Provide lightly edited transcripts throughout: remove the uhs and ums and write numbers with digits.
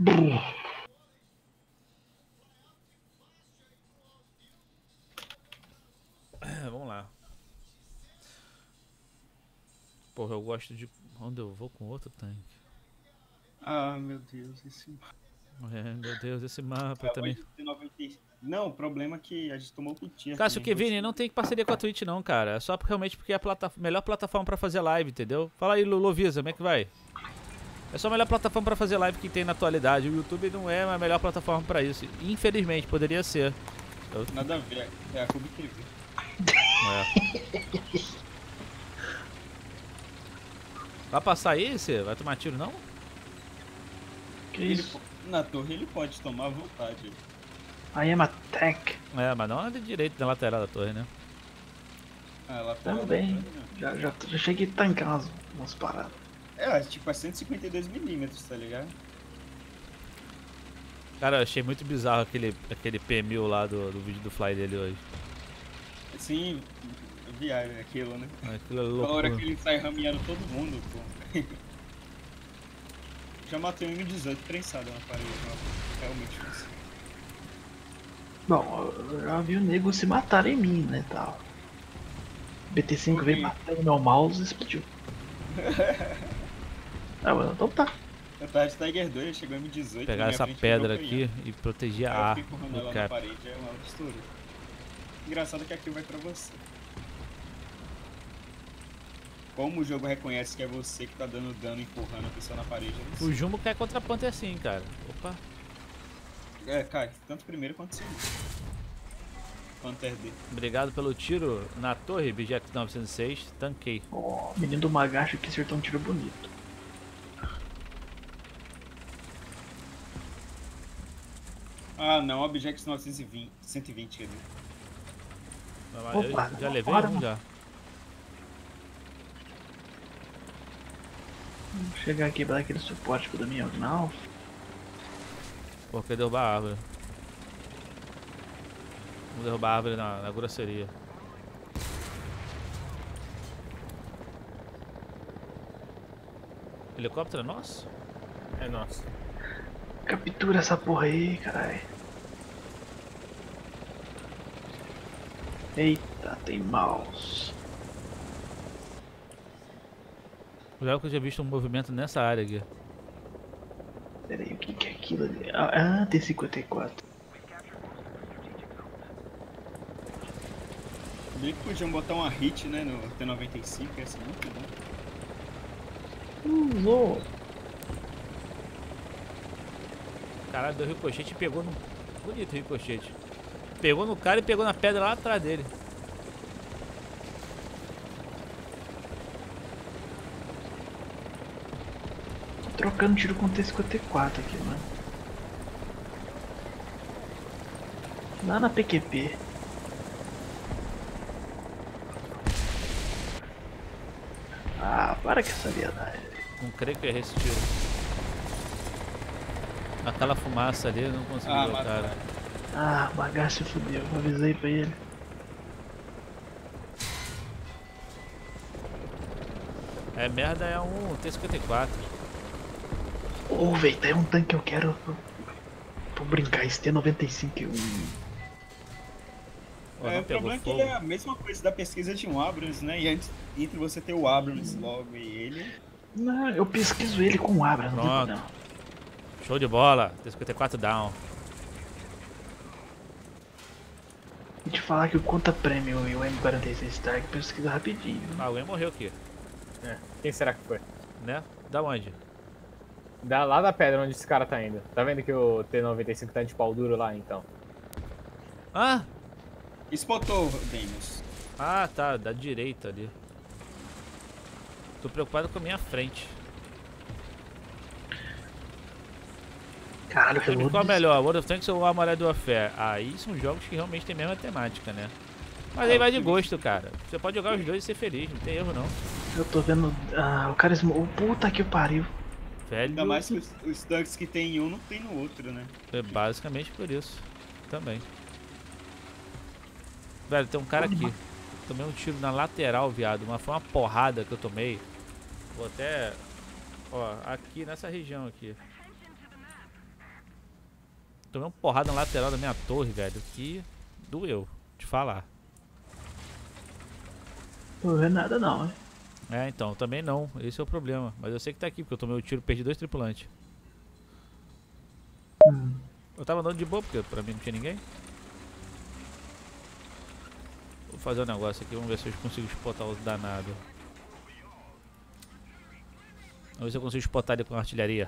Vamos lá. Porra, eu gosto de... Onde eu vou com outro tanque? Ah, meu Deus, esse Meu Deus, esse mapa também. Não, o problema é que a gente tomou putinha. Cássio Kevini, não tem parceria com a Twitch não, cara. É só realmente porque é a melhor plataforma pra fazer live, entendeu? Fala aí, Lovisa, como é que vai? É só a melhor plataforma pra fazer live que tem na atualidade. O YouTube não é a melhor plataforma pra isso. Infelizmente, poderia ser. Nada a ver, é a Cube TV. Vai passar aí, você? Vai tomar tiro, não? Que isso? Na torre ele pode tomar à vontade. I am a tank. Mas não de direito na lateral da torre, né? Ah, lateral também. Já cheguei a tancar umas paradas. Tipo, é 152mm, tá ligado? Cara, eu achei muito bizarro aquele P1000 lá do vídeo do Fly dele hoje. Sim, viagem aquilo, né? Aquilo é louco. A hora que ele sai rameando todo mundo, pô. Já matei um M18 prensado na parede, realmente isso. Bom, eu já vi o nego se matar em mim, né, tal. BT5 veio matando meu mouse e explodiu. Mas então tá. Eu tava de Tiger 2, chegou M18. Pegar essa pedra aqui e proteger a A do cap. Na parede, é uma outra história. Engraçado que aqui vai pra você. Como o jogo reconhece que é você que tá dando dano empurrando a pessoa na parede. O Jumbo cai contra a Panther assim, cara. Opa. Cai, tanto primeiro quanto segundo. Panther D. Obrigado pelo tiro na torre, Bijex 906. Tanquei. Ó, o menino do Magacho que acertou um tiro bonito. Ah, não, Objex 920, 120, quer dizer. Opa, já levei um já. Vamos chegar aqui pra dar aquele suporte pro Damião, não. Pô, quer derrubar a árvore. Vamos derrubar a árvore na grosseria. Helicóptero é nosso? É nosso. Captura essa porra aí, caralho. Eita, tem mouse. Já que eu já visto um movimento nessa área aqui. Pera aí, o que é aquilo ali? Ah, T-54. Bem que podiam botar uma hit, né, no T-95, ia ser muito bom. Usou. Caralho, deu ricochete e pegou no... Bonito o ricochete. Pegou no cara e pegou na pedra lá atrás dele. Trocando tiro com o T-54 aqui, mano. Lá na PQP. Ah, para com essa viadagem. Não creio que errei esse tiro. Aquela fumaça ali, eu não consegui ver o cara. Ah, o bagaço se fudeu, eu avisei pra ele. É, merda é um T-54. Ô, velho, tá aí um tanque que eu quero pra brincar, esse T-95 o problema é que ele é a mesma coisa da pesquisa de um Abrams, né? E antes, entre você ter o Abrams logo e ele... Não, eu pesquiso ele com o Abrams, não tem. Show de bola, T-54 down. Vou te falar que o Conta Premium e o M46 Stark pesquisa rapidinho. Ah, alguém morreu aqui. Quem será que foi? Né? Da onde? Lá da pedra onde esse cara tá indo. Tá vendo que o T-95 tá de pau duro lá, então? Ah! Spotou, Denis. Ah, tá, da direita ali. Tô preocupado com a minha frente. Caralho, qual é melhor, World of Tanks ou o Armored Warfare? Aí são jogos que realmente tem a mesma temática, né? Mas aí vai de gosto, cara. Você pode jogar os dois e ser feliz, não tem erro não. Eu tô vendo. O cara. Puta que pariu. Velho. Ainda mais que os tanques que tem em um não tem no outro, né? É basicamente por isso. Também. Velho, tem um cara aqui. Tomei um tiro na lateral, viado. Mas foi uma porrada que eu tomei. Vou até... Ó, aqui nessa região aqui. Tomei uma porrada na lateral da minha torre, velho, que doeu, te falar. Não tô vendo nada não, hein? É, então, também não, esse é o problema. Mas eu sei que tá aqui, porque eu tomei o tiro e perdi 2 tripulantes. Eu tava andando de boa, porque pra mim não tinha ninguém. Vou fazer um negócio aqui, vamos ver se eu consigo spotar o danado. Vamos ver se eu consigo spotar ele com artilharia.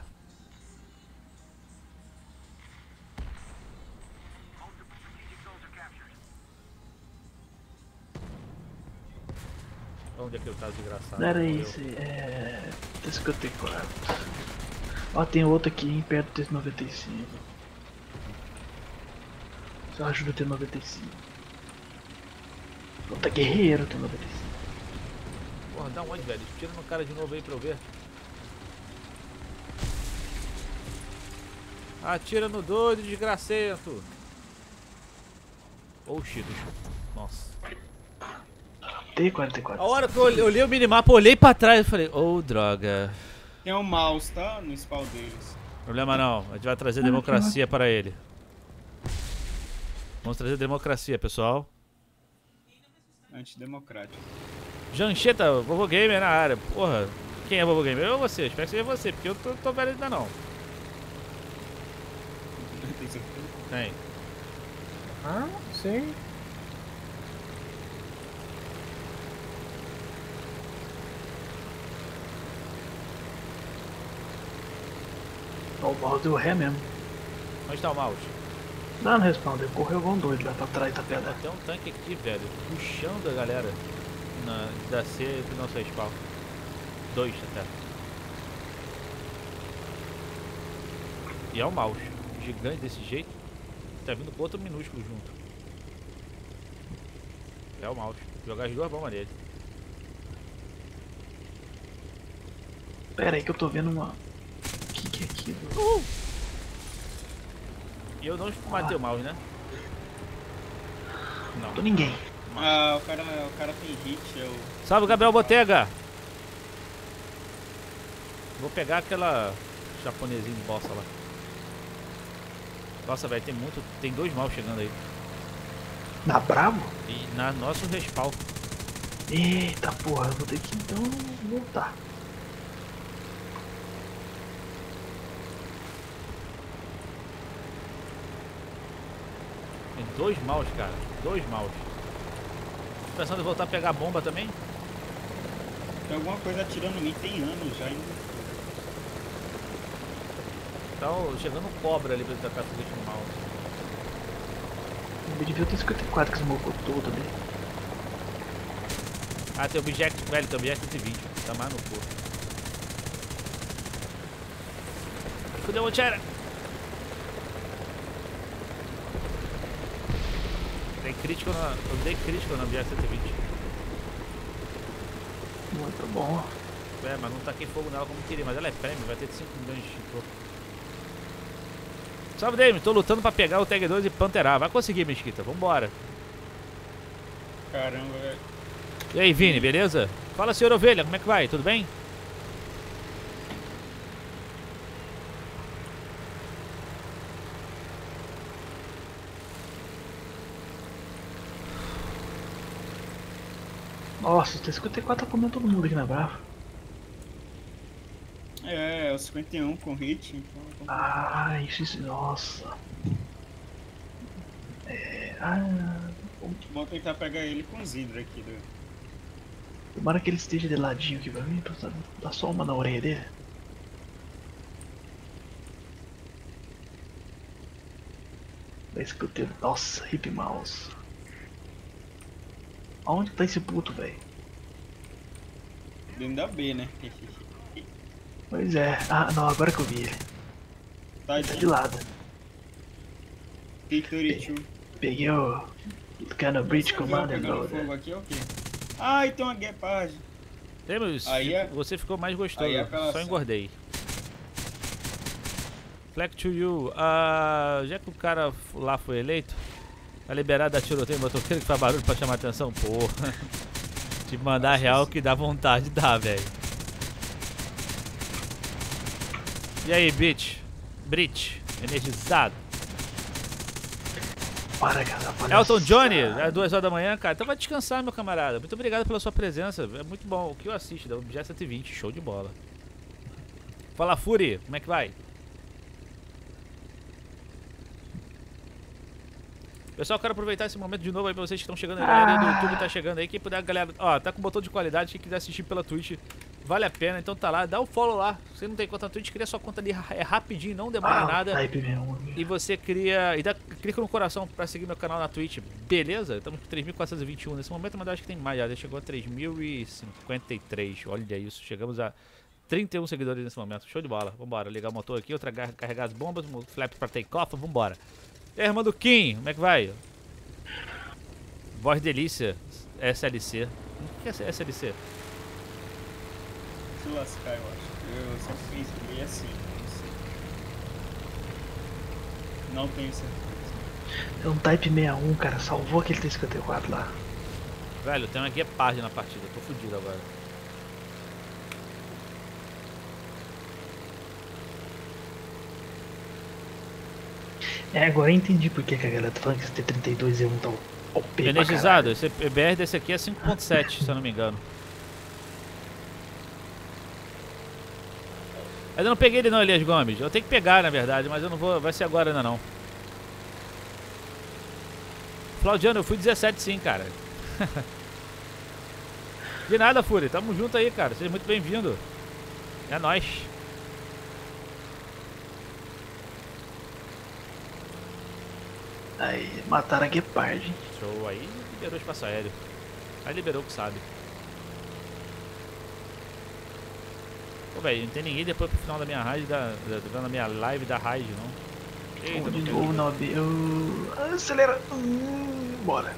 Onde é que eu tava desgraçado? Era Morreu. isso, é. T-54. Ó, tem outro aqui, hein, perto do T-95. Só ajuda o T-95. Puta guerreiro, T-95. Porra, dá onde, velho? Tira no cara de novo aí pra eu ver. Atira no doido, desgracento. Oh, shit. Nossa. T-44. A hora que eu olhei o minimapa, olhei pra trás e falei, oh, droga. Tem um mouse, tá? No spawn deles. Problema não, a gente vai trazer democracia para ele. Vamos trazer democracia, pessoal. Antidemocrático. Jancheta, Vovô Gamer na área. Porra, quem é Vovô Gamer? Eu ou você? Espero que seja você, porque eu tô velho ainda não. Tem certeza? Tem. Ah, sim. Ó, o mouse deu ré mesmo. Onde tá o mouse? Não respondeu, correu igual um doido lá pra trás da pedra. Tem um tanque aqui, velho, puxando a galera da C do nosso respawn. 2 até. E é o mouse. Gigante desse jeito. Tá vindo com outro minúsculo junto. É o mouse. Vou jogar as 2 bombas nele. Pera aí que eu tô vendo uma... O que é aquilo? E eu não matei o mouse, né? Não Não. tô ninguém. Ah, o cara tem hit, eu... Salve, Gabriel Botega! Vou pegar aquela japonesinha de bosta lá. Nossa, velho, tem 2 mouse chegando aí. Na Bravo? E na nosso respawn. Eita porra, eu vou ter que então voltar. Tem 2 mouse, cara. 2 mouse. Tô pensando em voltar a pegar a bomba também. Tem alguma coisa atirando em mim, tem anos já ainda. Tá chegando um cobra ali pra ele tacar tudo no mouse. Eu devia ter 54 que esmocou todo ali. Ah, tem objeto, velho, tem objeto 120. Tá mais no cu. Fudeu, Mochera! Dei crítico eu dei crítico no objeto 120. Muito bom. É, mas não taquei fogo nela como queria, mas ela é prêmio, vai ter 5 milhões de extintor. Salve, Dave, tô lutando pra pegar o Tag 2 e panterar. Vai conseguir, Mesquita, vambora. Caramba, velho. E aí, Vini, beleza? Fala, senhor Ovelha, como é que vai? Tudo bem? Nossa, o T-54 tá comendo todo mundo aqui na Brava. É o 51 com hit, então... Ah, isso, nossa. Vou tentar pegar ele com os hidro aqui do... Tomara que ele esteja de ladinho aqui pra mim, pra dar só uma na orelha dele. Da escuteiro. Nossa, hip mouse. Aonde tá esse puto, velho? Dentro da B, né? Pois é. Ah, não, agora que eu vi ele. Tá Ele tá de lado. T32. Peguei o Kind of Bridge Command and Pegando Loader. fogo aqui é o quê? Ah, e tem uma Gepard. Temos, Aí é- você ficou mais gostoso, aí é apelação. só engordei. Fleck to you, já que o cara lá foi eleito, tá liberado da tiroteio motoqueiro que faz barulho pra chamar atenção? Porra, te mandar real que dá vontade, dá, velho. E aí, Brit, energizado. Para, cara. Elton Johnny, é 2 horas da manhã, cara. Então vai descansar, meu camarada. Muito obrigado pela sua presença. É muito bom. O que eu assisto, da Objeto 120, show de bola. Fala, Fury, como é que vai? Pessoal, quero aproveitar esse momento de novo aí pra vocês que estão chegando aí. A galera do YouTube tá chegando aí. Quem puder, galera, ó, tá com botão de qualidade. Quem quiser assistir pela Twitch, vale a pena. Então tá lá, dá o follow lá. Você não tem conta na Twitch, cria sua conta ali, é rapidinho, não demora nada. Type mesmo. E você cria. E clica no coração pra seguir meu canal na Twitch, beleza? Estamos com 3.421 nesse momento, mas eu acho que tem mais já. Chegou a 3.053. Olha isso, chegamos a 31 seguidores nesse momento. Show de bola. Vambora, ligar o motor aqui, outra carregar as bombas, flap pra take off, vambora. E aí, irmã do Kim, como é que vai? Voz delícia, SLC. O que é SLC? Se lascar, eu acho. Eu sempre fiz meio assim, não sei. Não tenho certeza. É um Type 61, cara. Salvou aquele T-54 lá. Velho, tem uma Guepard na partida, tô fudido agora. Agora eu entendi por que a galera tá falando que esse T-32 é um tão OP. Energizado, esse BR desse aqui é 5.7, se eu não me engano. Ainda não peguei ele não, Elias Gomes. Eu tenho que pegar, na verdade, mas eu não vou. Vai ser agora ainda não. Claudiano, eu fui 17 sim, cara. De nada, Fúria. Tamo junto aí, cara. Seja muito bem-vindo. É nóis. Aí, mataram a Guepard. Show. Aí liberou o espaço aéreo. Aí liberou o que sabe. Pô, velho, não tem ninguém depois pro final da minha raid, da minha live da raid, não. Eita, De novo, não, acelera. Bora.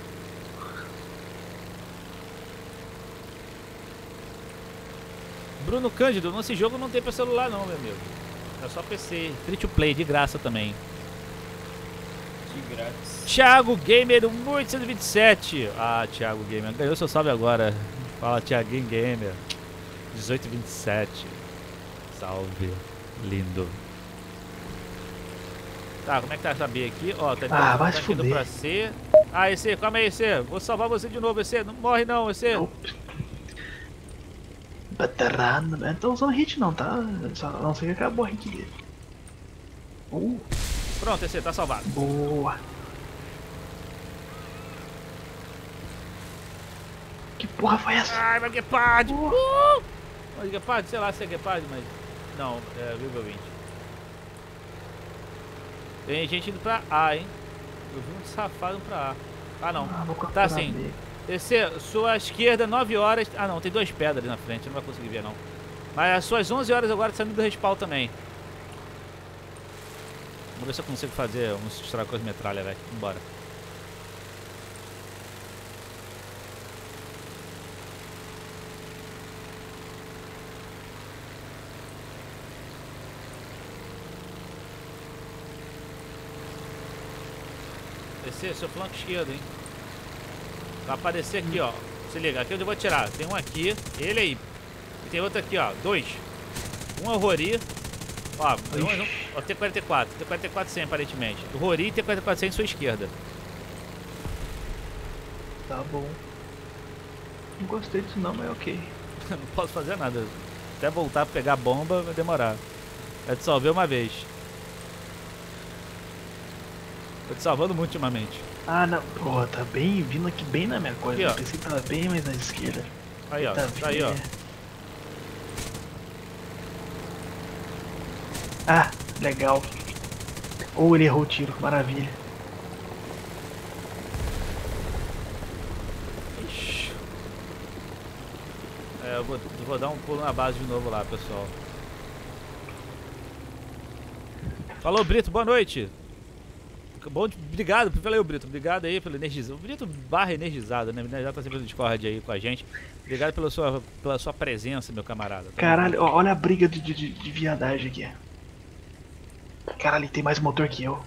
Bruno Cândido, nesse jogo não tem pra celular não, meu amigo. É só PC. Free to play, de graça também. De grátis. Thiago Gamer 1827. Ah, Thiago Gamer. Ganhou seu salve agora. Fala, Thiaguinho Gamer. 1827. Salve. Lindo. Tá, como é que tá essa B aqui? Ó, tá, vai tá se indo fuder. pra C. Ah, EC, calma aí, EC. Vou salvar você de novo, EC. Não morre não, EC. Veterano, não tá usando hit não, tá? Só não sei que acabou a hit dele. Pronto, EC, tá salvado. Boa. Que porra foi essa? Ai, vai Guepard! Mas Guepard, sei lá se é Guepard, mas... Não, é Vivo 20. Tem gente indo pra A, hein? Eu vi um safado indo pra A. Ah, não. Vou Tá capturar sim. B. EC, sua esquerda, 9 horas... Ah, não, tem 2 pedras ali na frente, não vai conseguir ver, não. Mas as suas 11 horas agora tá saindo do respawn também. Vamos ver se eu consigo fazer uns estragos com as metralhas, velho. Vambora. Descer, seu flanco esquerdo, hein? Vai aparecer aqui, ó. Se liga, aqui onde eu vou atirar. Tem um aqui, ele aí. E tem outro aqui, ó. 2. Um é o Rory. Ó, ó, T-44. T-44 100, aparentemente. O Rory e T-44 100 em sua esquerda. Tá bom. Não gostei disso não, mas ok. Não posso fazer nada. Até voltar pra pegar a bomba vai demorar. Eu te salvei uma vez. Tô te salvando muito ultimamente. Ah, não. Porra, tá bem vindo aqui bem na minha coisa. Aqui, ó. Eu pensei que tava bem mais na esquerda. Aí, ó. Tá aí, ó. Ah, legal. Ou ele errou o tiro, maravilha. Ixi. É, eu vou dar um pulo na base de novo lá, pessoal. Falou, Brito, boa noite. Bom, obrigado, valeu, Brito. Obrigado aí pelo energizado. O Brito barra energizado, né? Já tá sempre no Discord aí com a gente. Obrigado pela sua presença, meu camarada. Caralho, ó, olha a briga de viadagem aqui. Caralho, tem mais motor que eu.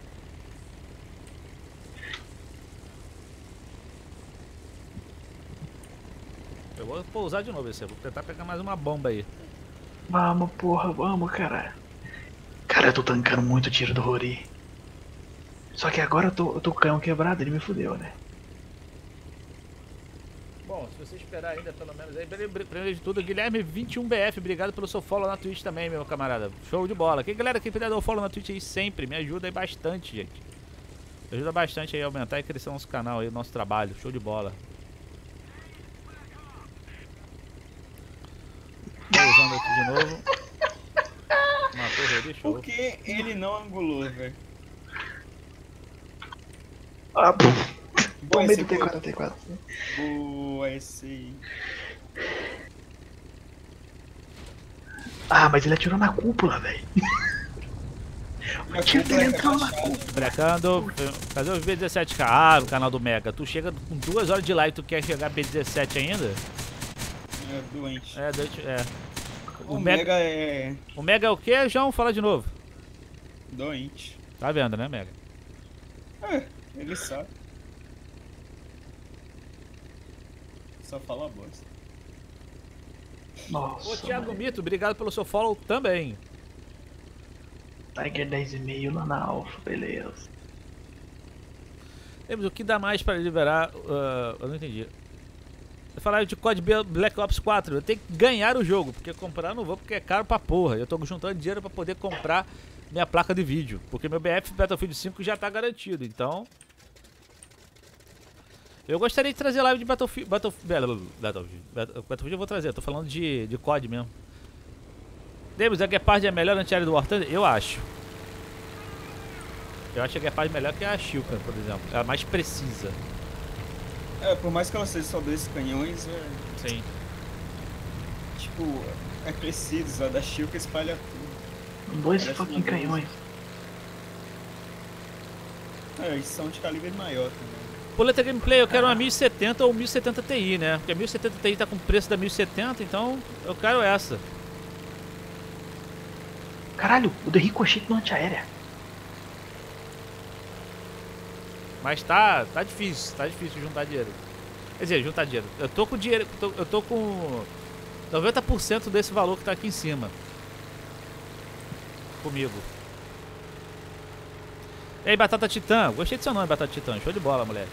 Eu vou pousar de novo esse. Vou tentar pegar mais uma bomba aí. Vamos, porra, vamos, caralho. Cara, eu tô tancando muito o tiro do Rory. Só que agora eu tô com o canhão quebrado, ele me fudeu, né? Bom, se você esperar ainda pelo menos aí, primeiro de tudo, Guilherme 21BF, obrigado pelo seu follow na Twitch também, meu camarada. Show de bola. Quem galera que puder dar o follow na Twitch aí sempre, me ajuda aí bastante, gente. Me ajuda bastante aí a aumentar e crescer nosso canal aí, nosso trabalho. Show de bola. Tô usando aqui de novo. Matou o Rodi, show. Por que ele não angulou, velho? Ah, pô. Boa, Tomei esse do foi- T4. Boa, esse aí. Ah, mas ele atirou na cúpula, velho. A tiro cúpula dele é entrou na rebaixada. Brecando, cadê o B17K? Ah, no canal do Mega. Tu chega com 2 horas de live, tu quer chegar B17 ainda? É doente. É, doente, é. O Mega é O Mega é o quê, João? Fala de novo. doente. Tá vendo, né, Mega? É, ele sabe. Só fala bosta. Nossa. Ô, Thiago mano. Mito, obrigado pelo seu follow também. Tiger 10,5 lá na Alpha, beleza. Temos o que dá mais para liberar. Eu não entendi. Eu falava de COD Black Ops 4. Eu tenho que ganhar o jogo, porque comprar eu não vou, porque é caro pra porra. Eu tô juntando dinheiro pra poder comprar minha placa de vídeo, porque meu BF Battlefield 5 já tá garantido. Então, eu gostaria de trazer live de Battlefield eu vou trazer. Tô falando de COD mesmo. Deus, a Gepard é melhor antiaérea do War Thunder? Eu acho. Eu acho a Gepard melhor que a Shilka, por exemplo. Ela é mais precisa. É, por mais que ela seja só 2 canhões, Sim. tipo, é preciso. A da Shilka espalha tudo. Dois Parece fucking uma canhões. É, eles são de calibre maior também. Poleta Gameplay, eu quero uma 1070 ou 1070 Ti, né? Porque a 1070 Ti tá com o preço da 1070, então eu quero essa. Caralho, o de ricochete não antiaérea. Mas tá difícil juntar dinheiro. Quer dizer, juntar dinheiro. Eu tô com dinheiro, eu tô com 90% desse valor que tá aqui em cima. Comigo. E aí, Batata Titã? Gostei do seu nome, Batata Titã. Show de bola, moleque.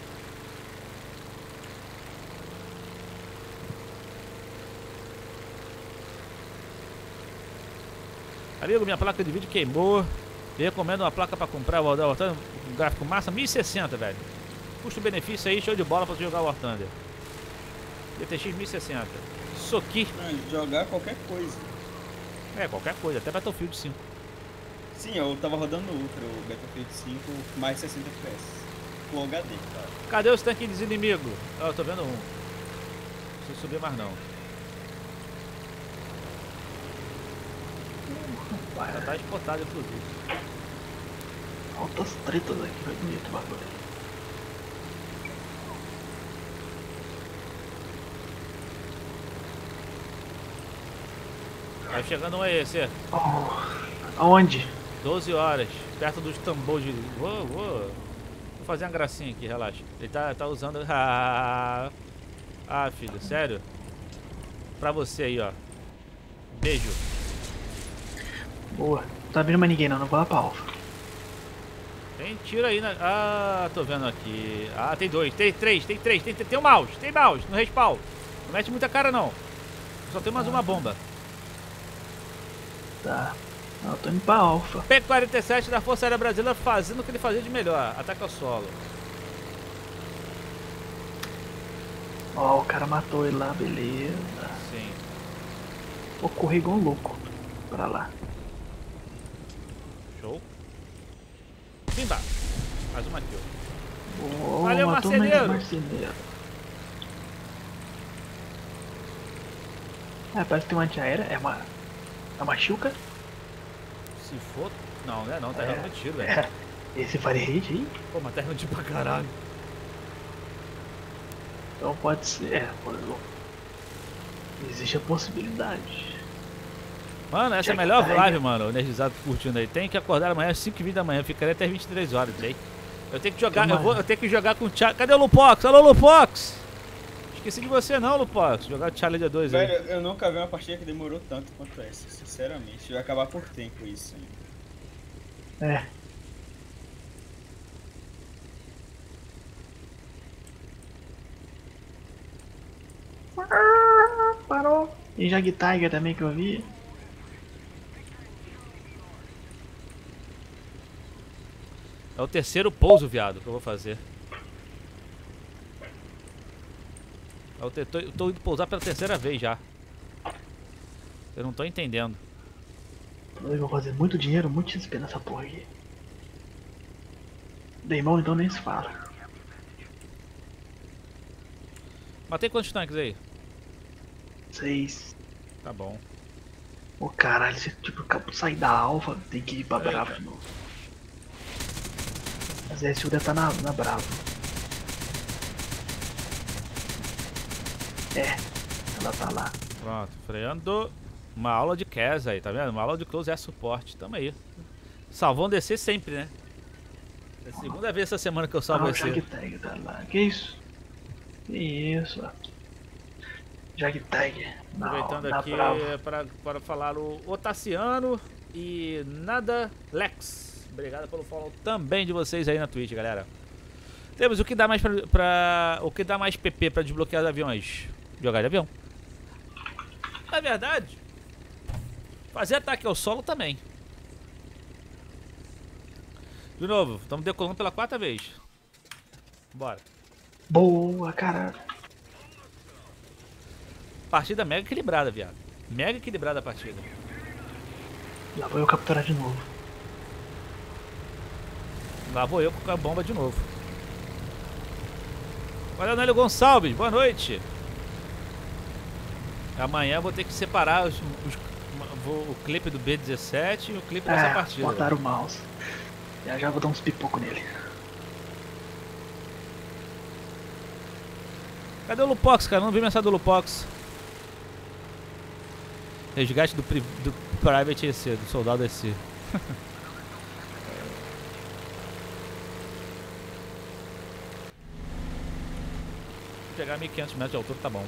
Amigo, minha placa de vídeo queimou. Eu recomendo uma placa pra comprar o War Thunder, um gráfico massa, 1060, velho. Custo-benefício aí, show de bola pra tu jogar o War Thunder. GTX 1060. Soqui. Não, jogar qualquer coisa. É, qualquer coisa, até Battlefield 5. Sim, eu tava rodando no Ultra, o Battlefield 5, mais 60 FPS. Full HD, claro. Cadê os tanques dos inimigos? Ah, eu tô vendo um. Não preciso subir mais não. Já tá exportado, inclusive. Altas tretas aqui, vai bonito o bagulho. Tá chegando um EC. Oh, aonde? 12 horas, perto dos tambores de... Vou fazer uma gracinha aqui, relaxa. Ele tá usando... Ah, filho, sério? Pra você aí, ó. Beijo. Boa. Não tá vendo mais ninguém não vou lá pra Alpha. Tem tiro aí na... Ah, tô vendo aqui. Ah, tem dois, tem três. Tem um mouse, no respawn. Não mete muita cara, não. Só tem mais uma bomba. Tá. Não, eu tô indo pra Alpha. P-47 da Força Aérea Brasileira fazendo o que ele fazia de melhor. Ataque ao solo. Ó, o cara matou ele lá, beleza. Sim. Vou correr igual um louco pra lá. Show. Pimba. Mais uma kill. Oh, Valeu, matou marceneiro. mais marceneiro. Ah, parece que tem uma antiaérea. É uma Shilka? Se for... Não, né? Não, tá É. realmente tiro, velho. É. Esse Fahrenheit aí? Pô, mas tá realmente pra caralho. Então pode ser. É, existe a possibilidade. Mano, essa é a Check melhor tag. live, mano. O Energizado curtindo aí. Tem que acordar amanhã às 5h20 da manhã. Ficarei até 23 horas, aí. Eu tenho que jogar, eu tenho que jogar com o Thiago. Cadê o Lupox? Alô, Lupox! Esqueci de você não, Lupox. Jogar o Challenge 2 aí. Velho, eu nunca vi uma partida que demorou tanto quanto essa, sinceramente. Vai acabar por tempo isso ainda. É. Parou. E Jag Tiger também que eu vi. É o terceiro pouso, viado, que eu vou fazer. Eu tô indo pousar pela terceira vez já. Eu não tô entendendo. Eu vou fazer muito dinheiro, muito XP nessa porra aqui. Daemon então nem se fala. Matei quantos tanques aí? 6. Tá bom. Ô caralho, você tipo acabou de sair da alfa, tem que ir pra Eita. Bravo de novo. Mas a SU deve tá na Bravo. É, ela tá lá. Pronto, freando. Uma aula de CAS aí, tá vendo? Uma aula de Close Air Support, tamo aí. Salvão DC sempre, né? É a segunda vez essa semana que eu salvo o esse. Jag Tiger tá lá. Que isso? Que isso? Jag Tiger. Aproveitando aqui para falar o Otaciano e Nada Lex. Obrigado pelo follow também de vocês aí na Twitch, galera. Temos o que dá mais o que dá mais PP para desbloquear os aviões? Jogar de avião. Na verdade, fazer ataque ao solo também. De novo, estamos decolando pela 4ª vez. Bora. Boa, cara. Partida mega equilibrada, viado. Mega equilibrada a partida. Lá vou eu capturar de novo. Lá vou eu com a bomba de novo. Valeu, Nélio Gonçalves. Boa noite. Amanhã eu vou ter que separar o clipe do B17 e o clipe dessa partida. Botaram o mouse. Já vou dar uns pipocos nele. Cadê o Lupox, cara? Não vi mensagem do Lupox. Resgate do Private EC, do soldado EC. Vou pegar 1500 metros de altura, tá bom.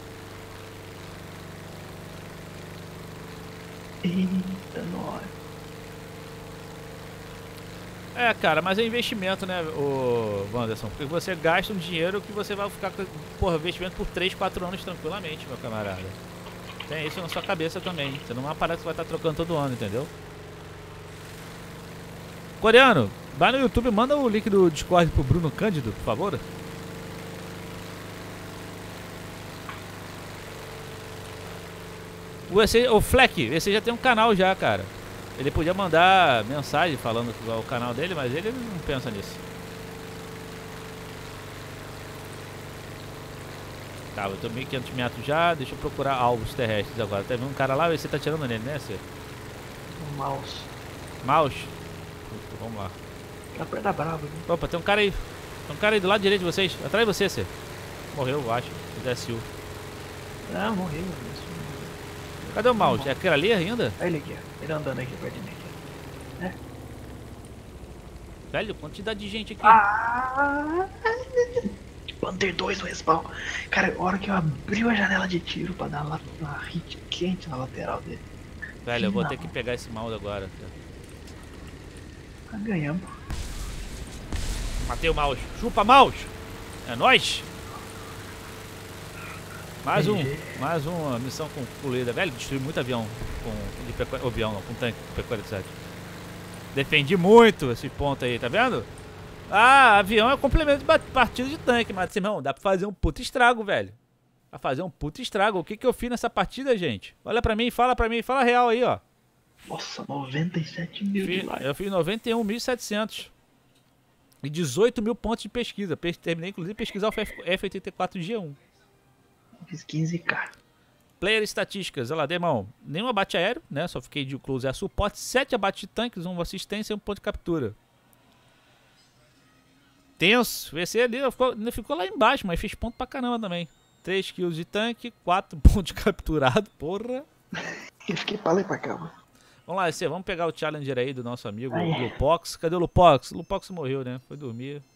Eita, nós. É, cara, mas é investimento, né, o Wanderson? Porque você gasta um dinheiro que você vai ficar com, porra, investimento por 3, 4 anos tranquilamente, meu camarada. Tem isso na sua cabeça também. Você não é uma parada que você vai estar trocando todo ano, entendeu? Coreano, vai no YouTube e manda o link do Discord pro Bruno Cândido, por favor. O Fleck, esse já tem um canal já, cara. Ele podia mandar mensagem falando que é o canal dele, mas ele não pensa nisso. Tá, eu tô 1500 metros já, deixa eu procurar alvos terrestres agora. Tá vendo um cara lá, você tá tirando nele, né, você? Um mouse. Mouse? Vamos lá. Tá perto da Brava, viu? Opa, tem um cara aí. Tem um cara aí do lado direito de vocês. Atrás de você, você. Morreu, eu acho. Do DSU. Ah, morreu. Cadê o mouse? É aquele ali ainda? Olha ele aqui, ó. Ele andando aqui perto de mim. Aqui. Velho, quantidade de gente aqui. Ah! Panther 2 no respawn. Cara, a hora que eu abri a janela de tiro pra dar uma hit quente na lateral dele. Velho, eu vou ter que pegar esse mouse agora. Ah, ganhamos. Matei o mouse. Chupa, mouse! É nóis! Mais uma missão concluída. Velho, destruí muito avião com tanque P-47. Defendi muito esse ponto aí, tá vendo? Ah, avião é complemento de partida de tanque, mas irmão, dá pra fazer um puta estrago, velho. Pra fazer um puta estrago. O que que eu fiz nessa partida, gente? Olha pra mim, fala real aí, ó. Nossa, 97 mil de like. Eu fiz 91.700. E 18 mil pontos de pesquisa. Terminei, inclusive, pesquisar o F-84 G1. Fiz 15k. Player estatísticas, olha lá, demão. Nenhum abate aéreo, né? Só fiquei de close air suporte. 7 abates de tanques, 1 assistência e 1 ponto de captura. Tenso. O VC ali ficou lá embaixo, mas fez ponto pra caramba também. 3 kills de tanque, 4 pontos capturados, porra. Eu fiquei pra lá e pra cá, mano. Vamos lá, vamos pegar o Challenger aí do nosso amigo Lupox. Cadê o Lupox? O Lupox morreu, né? Foi dormir.